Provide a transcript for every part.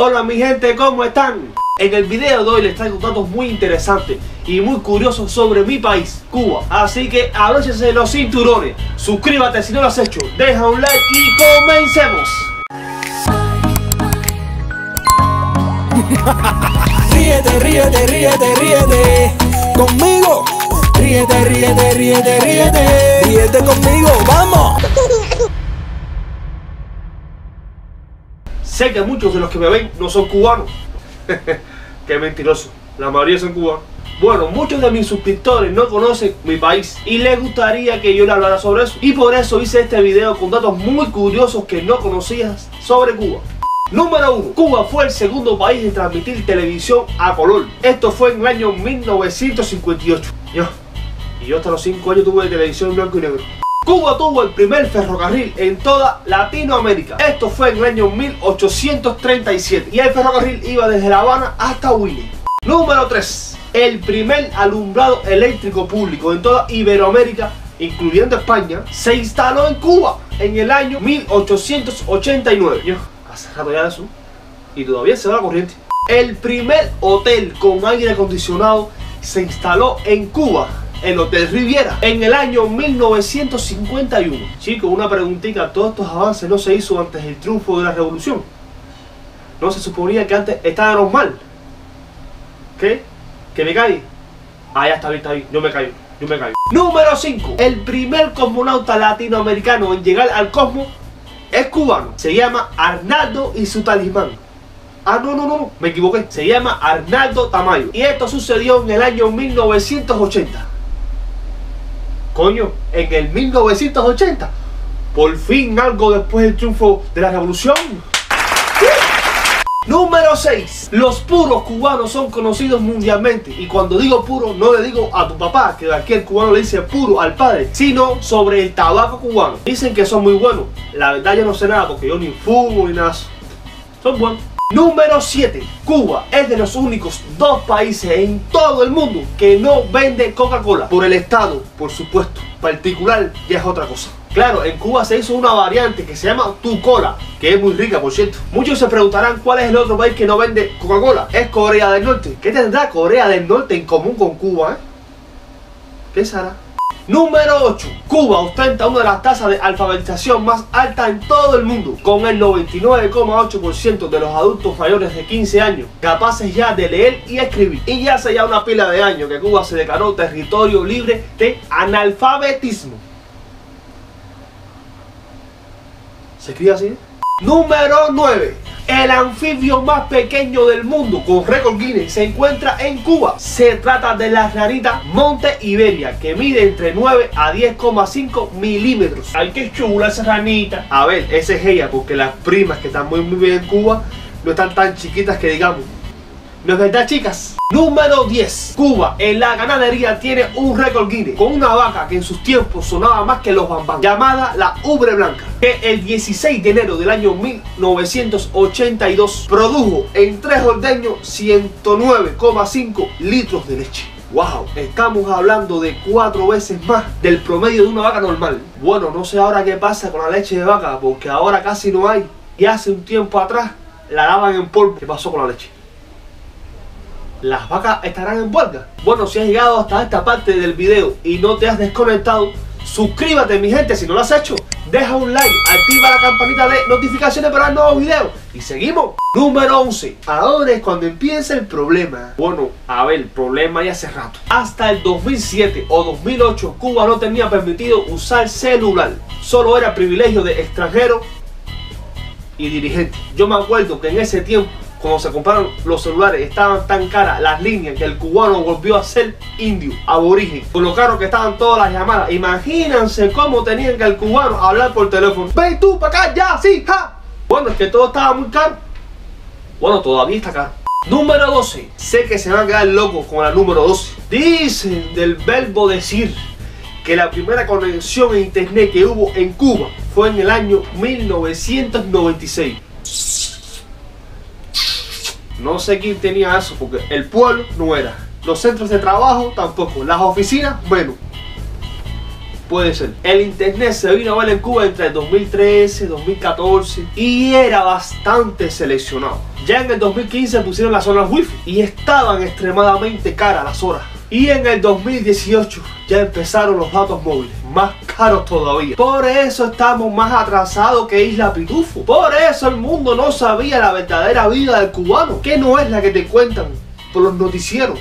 Hola mi gente, ¿cómo están? En el video de hoy les traigo datos muy interesantes y muy curiosos sobre mi país, Cuba. Así que abróchense los cinturones, suscríbete si no lo has hecho, deja un like y comencemos. Ríete, ríete, ríete, ríete conmigo. Ríete, ríete, ríete, ríete, ríete conmigo, vamos. Sé que muchos de los que me ven no son cubanos. Qué mentiroso, la mayoría son cubanos. Bueno, muchos de mis suscriptores no conocen mi país y les gustaría que yo les hablara sobre eso. Y por eso hice este video con datos muy curiosos que no conocías sobre Cuba. Número 1. Cuba fue el segundo país en transmitir televisión a color. Esto fue en el año 1958. Yo hasta los 5 años tuve televisión en blanco y negro. Cuba tuvo el primer ferrocarril en toda Latinoamérica. Esto fue en el año 1837. Y el ferrocarril iba desde La Habana hasta Huila. Número 3. El primer alumbrado eléctrico público en toda Iberoamérica, incluyendo España, se instaló en Cuba en el año 1889. Hace rato ya de eso. Y todavía se va la corriente. El primer hotel con aire acondicionado se instaló en Cuba, el Hotel Riviera, en el año 1951. Chicos, una preguntita, todos estos avances no se hizo antes del triunfo de la revolución. ¿No se suponía que antes estaba normal? ¿Qué? ¿Que me caí? Ah, ya está bien, yo me caigo. Número 5. El primer cosmonauta latinoamericano en llegar al cosmos es cubano. Se llama Arnaldo y su talismán. Ah, no, me equivoqué. Se llama Arnaldo Tamayo. Y esto sucedió en el año 1980. Coño, en el 1980. Por fin algo después del triunfo de la revolución. Número 6. Los puros cubanos son conocidos mundialmente. Y cuando digo puro, no le digo a tu papá, que aquí el cubano le dice puro al padre, sino sobre el tabaco cubano. Dicen que son muy buenos. La verdad yo no sé nada porque yo ni fumo ni nada. Son buenos. Número 7. Cuba es de los únicos 2 países en todo el mundo que no vende Coca-Cola. Por el Estado, por supuesto. Particular ya es otra cosa. Claro, en Cuba se hizo una variante que se llama Tu Cola, que es muy rica, por cierto. Muchos se preguntarán cuál es el otro país que no vende Coca-Cola. Es Corea del Norte. ¿Qué tendrá Corea del Norte en común con Cuba, ¿Qué será? Número 8. Cuba ostenta una de las tasas de alfabetización más altas en todo el mundo, con el 99,8% de los adultos mayores de 15 años capaces ya de leer y escribir. Y ya hace ya una pila de años que Cuba se declaró territorio libre de analfabetismo. ¿Se escribe así? Número 9. El anfibio más pequeño del mundo con récord Guinness se encuentra en Cuba. Se trata de la ranita Monte Iberia, que mide entre 9 a 10,5 milímetros. ¡Ay, qué chula esa ranita! A ver, esa es ella, porque las primas que están muy bien en Cuba no están tan chiquitas que digamos. ¿No es verdad, chicas? Número 10. Cuba en la ganadería tiene un récord Guinness con una vaca que en sus tiempos sonaba más que los bambán, llamada la Ubre Blanca, que el 16 de enero del año 1982 produjo en 3 ordeños 109,5 litros de leche. ¡Wow! Estamos hablando de 4 veces más del promedio de una vaca normal. Bueno, no sé ahora qué pasa con la leche de vaca, porque ahora casi no hay. Y hace un tiempo atrás la daban en polvo. ¿Qué pasó con la leche? ¿Las vacas estarán en huelga? Bueno, si has llegado hasta esta parte del video y no te has desconectado, suscríbete mi gente si no lo has hecho. Deja un like, activa la campanita de notificaciones para el nuevo video. Y seguimos. Número 11. Ahora es cuando empieza el problema. Bueno, a ver, el problema ya hace rato. Hasta el 2007 o 2008 Cuba no tenía permitido usar celular. Solo era privilegio de extranjeros y dirigentes. Yo me acuerdo que en ese tiempo, cuando se compraron los celulares, estaban tan caras las líneas que el cubano volvió a ser indio, aborigen. Con lo caro que estaban todas las llamadas. Imagínense cómo tenían que el cubano hablar por teléfono. ¡Ven tú para acá ya! ¡Sí! ¡Ja! Bueno, es que todo estaba muy caro. Bueno, todavía está caro. Número 12. Sé que se van a quedar locos con la número 12. Dicen del verbo decir que la primera conexión a internet que hubo en Cuba fue en el año 1996. No sé quién tenía eso, porque el pueblo no era. Los centros de trabajo tampoco. Las oficinas, bueno. puede ser. El internet se vino a ver en Cuba entre el 2013 y 2014 y era bastante seleccionado. Ya en el 2015 pusieron las zonas wifi y estaban extremadamente caras las horas. Y en el 2018 ya empezaron los datos móviles, más caros todavía. Por eso estamos más atrasados que Isla Pitufo. Por eso el mundo no sabía la verdadera vida del cubano, que no es la que te cuentan por los noticieros.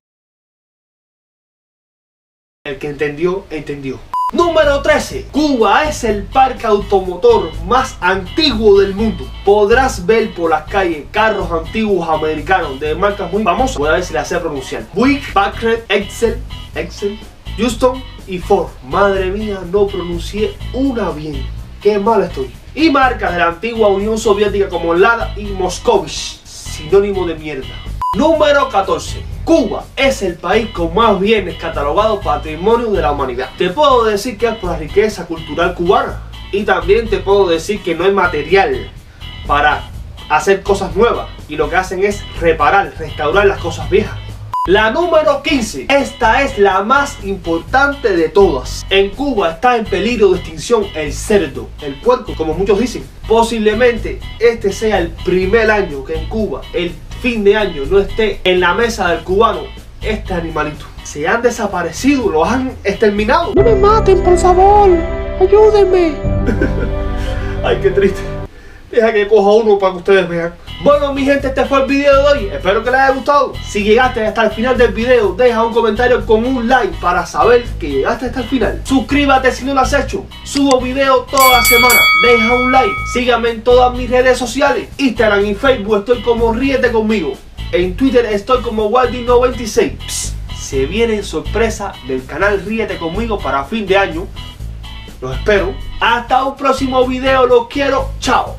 El que entendió, entendió. Número 13. Cuba es el parque automotor más antiguo del mundo. Podrás ver por las calles carros antiguos americanos de marcas muy famosas. Voy a ver si la sé pronunciar. Buick, Packard, Excel, Houston y Ford. Madre mía, no pronuncié una bien. Qué mal estoy. Y marcas de la antigua Unión Soviética como Lada y Moscovich. Sinónimo de mierda. Número 14. Cuba es el país con más bienes catalogados patrimonio de la humanidad. Te puedo decir que es por la riqueza cultural cubana. Y también te puedo decir que no hay material para hacer cosas nuevas. Y lo que hacen es reparar, restaurar las cosas viejas. La número 15. Esta es la más importante de todas. En Cuba está en peligro de extinción el cerdo, el puerco, como muchos dicen. Posiblemente este sea el primer año que en Cuba, el fin de año, no esté en la mesa del cubano este animalito. Se han desaparecido, los han exterminado. No me maten, por favor. Ayúdenme. Ay, qué triste. Deja que coja uno para que ustedes vean. Bueno, mi gente, este fue el video de hoy. Espero que les haya gustado. Si llegaste hasta el final del video, deja un comentario con un like para saber que llegaste hasta el final. Suscríbete si no lo has hecho. Subo video toda la semana. Deja un like. Síganme en todas mis redes sociales. Instagram y Facebook estoy como Ríete Conmigo. En Twitter estoy como Waldi96. Se viene sorpresa del canal Ríete Conmigo para fin de año. Los espero. Hasta un próximo video. Los quiero. Chao.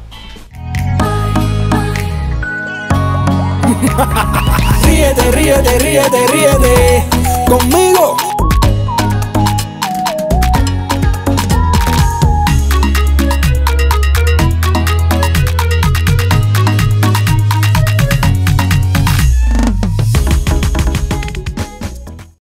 Ríete, ríete, ríete, ríete conmigo.